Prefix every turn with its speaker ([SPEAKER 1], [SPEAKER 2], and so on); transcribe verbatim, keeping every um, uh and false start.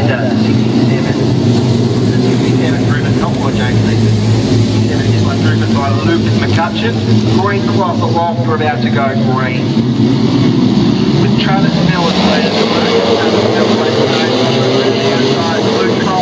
[SPEAKER 1] Ranger sixty-seven. sixty-seven driven not by James Neeson. sixty-seven, this one driven by Lucas McCutcheon. Green cloth aloft, we're about to go green. With Travis Miller's leading the way. Travis Miller leading the way. The outside, blue